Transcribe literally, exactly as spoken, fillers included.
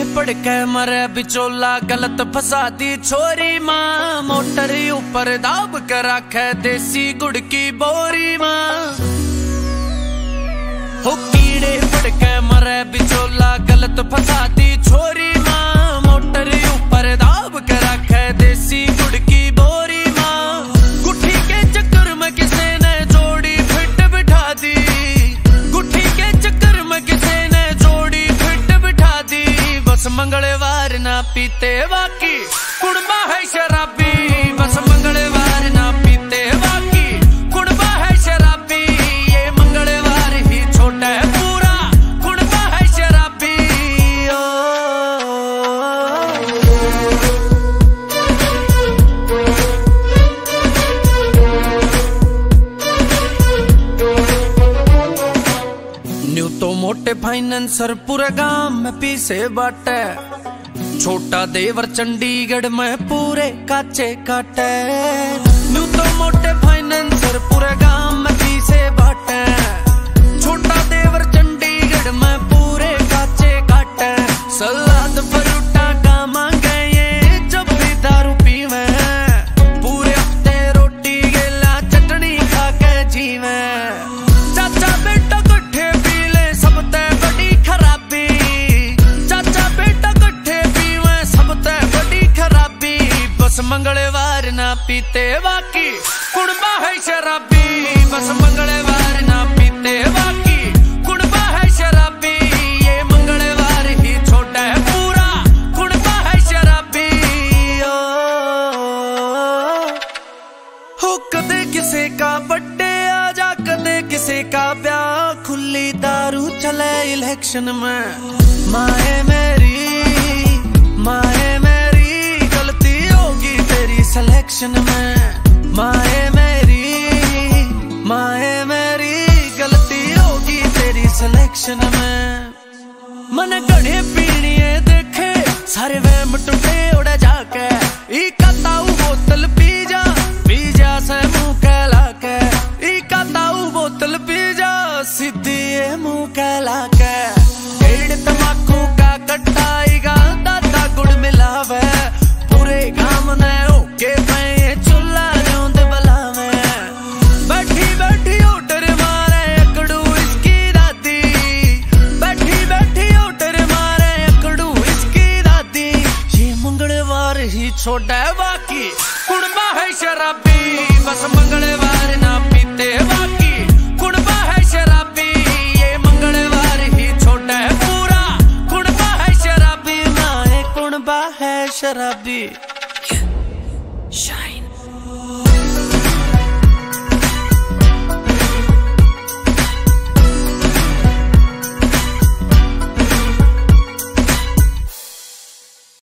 पड़के मरे बिचोला गलत फसा दी छोरी माँ। मोटर ऊपर दाब कर रखे देसी गुड़ की बोरी माँ। हो कीड़े पड़के मरे बिचोला गलत फसा दी छोरी माँ। मोटर ऊपर दाब कर रखे देसी गुड़ की बोरी माँ। गुठी के चक्कर में किसी ने जोड़ी फिट बिठा दी। गुठी के चक्कर में किसी ने जोड़ी फिट बिठा दी। बस मंगलवार ना पीते बाकी कुड़बा है शराबी। बस मंगलवार ना पीते बाकी कुड़बा है शराबी। ये मंगलवार ही छोटा है पूरा कुड़बा है शराबी। ओ न्यू तो मोटे फाइनेंसर पूरे गांव में पीसे बाटे। छोटा देवर चंडीगढ़ में पूरे काचे काटे। न्यू तो मोटे फाइनेंसर पूरे गांव में पीसे बाटे। छोटा देवर चंडीगढ़ में पूरे काचे काटे। सलाद फरूटा का मांगे ये जब भी दारू पीवे। पूरे हफ्ते रोटी गेला चटनी खा के जीवे। चाचा बेटा कट्ठे पी ले सबते बड़ी खराबी। चाचा बेटा कट्ठे पीवे सबते बड़ी खराबी। बस मंगलवार ना पीते बाकी कुड़बा है शराबी। बस मंगलवार ना पीते बाकी कुड़बा है शराबी। ये मंगलवार ही छोटा है पूरा कुड़बा है शराबी। ओ हो कदे किसी का बर्थडे आ जा कदे किसी का ब्याह। खुली दारू चले इलेक्शन में। माए मेरी माए मेरी गलती होगी तेरी सिलेक्शन में। माए मेरी माए मेरी गलती होगी तेरी सिलेक्शन में। मन घड़े पीणिए देखे सारे वहम टूटे उड़ा जाके। इका ताऊ बोतल पी जा पी जा से मुंह कहला के। इका ताऊ बोतल पी जा सीधी ये मुंह कहला के। पेड़ तमाकू का कट्टाईगा दादा गुड़ मिलावे। पूरे गांव ने ओके पे चुल्ला रौंद बलावे। बैठी बैठी ओटर मारे अकड़ू इसकी दादी। बैठी बैठी ओटर मारे अकड़ू इसकी दादी। ये मंगलवार ही छोटा है बाकी कुड़बा है शराबी। बस मंगलवार ना पीते बाकी कुड़बा है शराबी। ये मंगलवार ही छोटा है पूरा कुड़बा है शराबी। माए कुड़बा है शराबी।